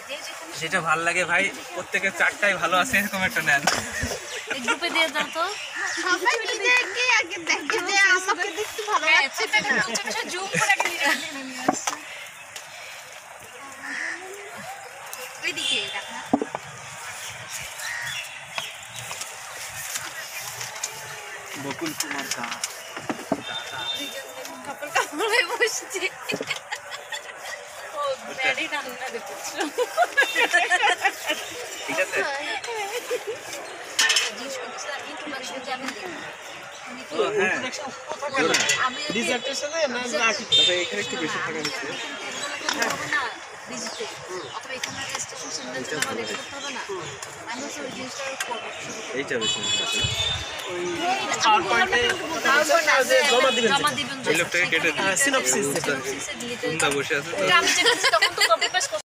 যেটা ভালো লাগে ভাই, প্রত্যেকের চারটাই ভালো আছে এরকম একটা নেন। গ্রুপে দিয়ে দাও তো। সবাই নিজেকে আগে দেখে যে আমাকে দেখতে ভালো লাগছে না। জুম করে আগে নিজেকে নিয়ে আসছে। ওইদিকে দেখা। বকুল কুমার দা কাপড় কাপড় হয়ে বসছে। ও ম্যারি রান্না দেখছো। ঠিক আছে। জিজ্ঞেস করছিলাম ইন্ট্রোডাকশন যাবেন দেখি। ও হ্যাঁ, আমি ডিজার্টেশনে না আচ্ছা এখানে একটু বেশি থাকা নিচ্ছে। হবে না ভিজিটে অথবা এখানে স্টেশন সেন্টারে আমার রেডি করতে হবে না। আমি হচ্ছে ওই জিনিসটা করবো। এইটা বেশি জমা দিবেন জমা দিবেন এই লোকটাকে কেটে সিনপসিস চিন্তা বসে আছে তো। আমি যেটা তখন তো কপি পেস্ট